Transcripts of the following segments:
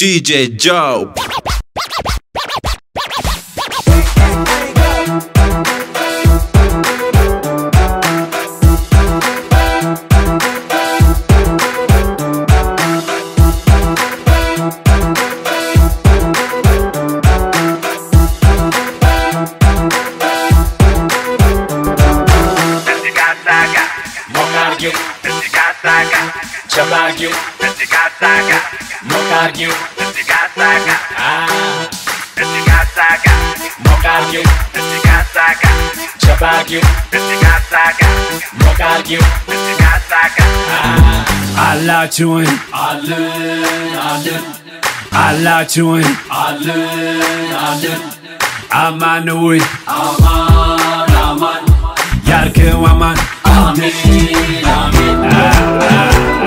DJ Joe. Chabagyu, Tigataga, Mokargyu, Tigataga, Tigataga, Mokargyu, Tigataga, Chabagyu, Tigataga, Mokargyu, Tigataga. Allah join, Allah join, Amanui, Aman, Yarke Aman, Amen.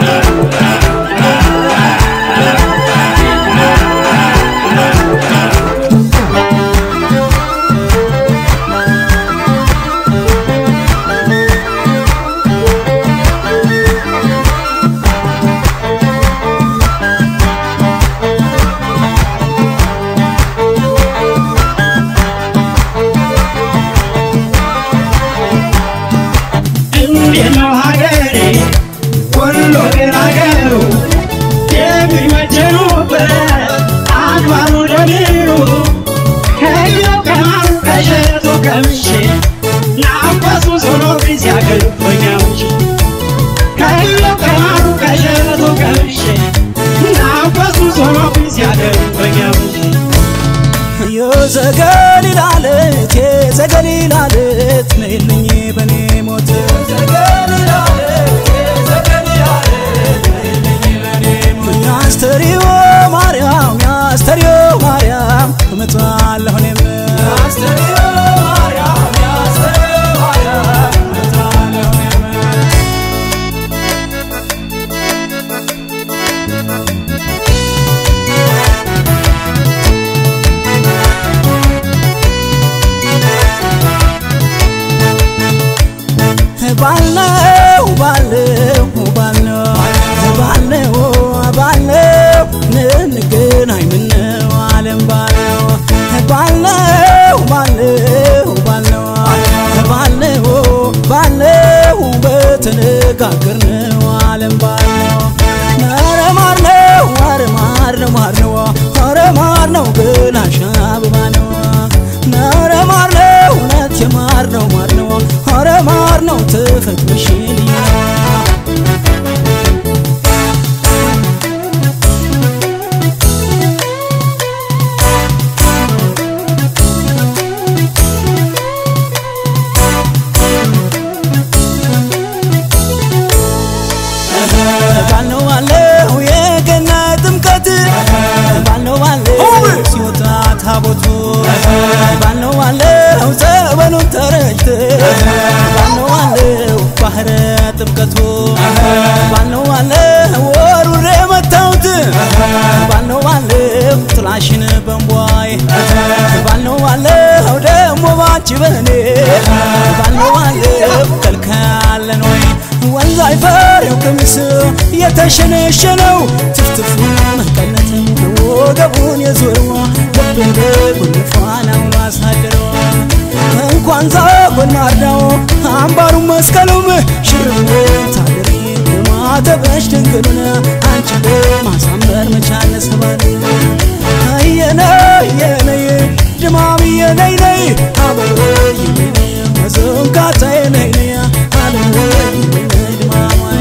ዘገሊላለት ነይልኝ በኔ ሞት ዘገሊላለት ነይልኝ በኔ ሞት ያስተሪዮ ማርያም እመጣለሁ እኔም ያስተሪዮ ማርያም እመጣለሁ ባለው ንገናኝ ምነው ዓለም ባለው በተነጋገርነው ዓለም ባለው ማር ነው ገላሽ አበባ ነው ማር ነው እውነት የማር ነው ማር ነው ተፈጥሮሽልኝ ታቦቱ ባለው ዘበኑን ተረጭተ ባለው ባህረ ጥምቀቱ ባለው ወሩሬ መታውት ባለው ጥላሽን በንቧይ ባለው ደሞ ባንቺ በኔ ባለው ከልካለን ወይ ወንዝ አይፈሬው ቀሚስ የተሸነሸነው ትፍትፉ መቀነት ወገቡን የዞረው ጉንፋናው ማሳደረው እንኳን ዛጎናርዳው አምባሩ መስቀሉም ሽርም ታደሪ ማተበሽ ድንግሉን አንቺ ማሳመር መቻለ ሰባል አየነይ ድማም የነይ አበይ መዘንካታ የነይ አለወይ ድማማይ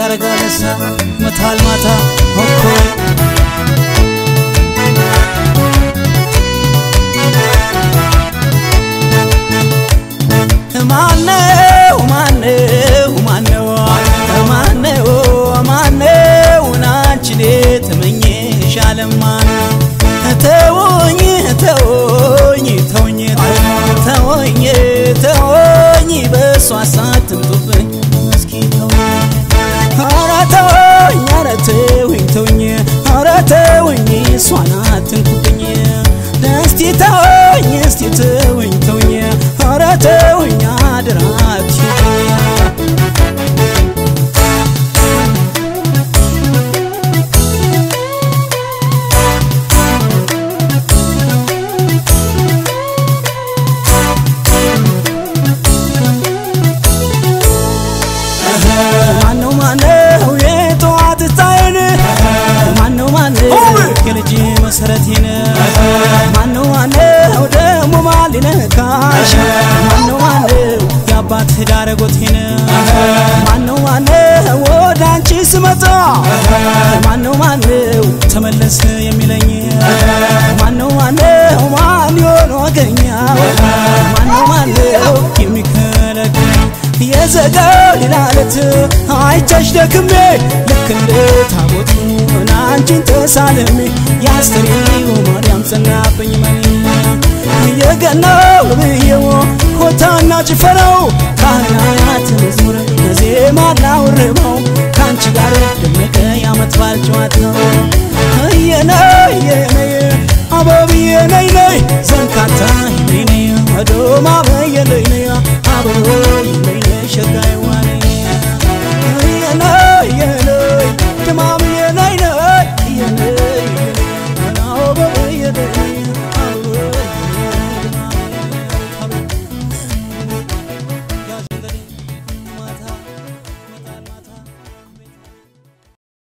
ያረጋለሳ መታል ማታ ሆኮይ ማነው ማነው ማነው ማነው ማነው ናንቺ ተመኘሻለማ ተወኝ ተወኝ ተወኝ ተወኝ ተወኝ በሷ ሳትምጡብኝ እስኪ ተወኝ ኧረ ተወኝ ኧረ ተወኝ ተወኝ ኧረ ተወኝ እሷን አትንኩብኝ እስቲ ተወኝ እስቲ ተወኝ ተወኝ ኧረ ተወኝ አደራ አትሽኝ መሰረቴን ማነው ማነው ደሞ ማልነካሽ ማነው ማነው ያባት ዳረጎቴን ማነው ማነው ወዳንቺ ስመጣ ማነው ማነው ተመለስ የሚለኝ ማነው ማነው ማን ይሆን ወገኛው ማነው ማነው የሚከለክለኝ የዘጋው ሊላለት አይቻሽ ደክሜ ልክ እንደ ታቦቱ አንቺን ተሳልሜ ያስተሪው ማርያም ጸናብኝ ማን የገናው ብየው ሆታና ጭፈራው ካህናት መዝሙር ዜማና ወረባው ካንቺ ጋር ደመቀ ያመት ባልጨዋት ነው የነይ አበብዬ ነይ ነይ ዘንካታ ነይ ነይ አዶማ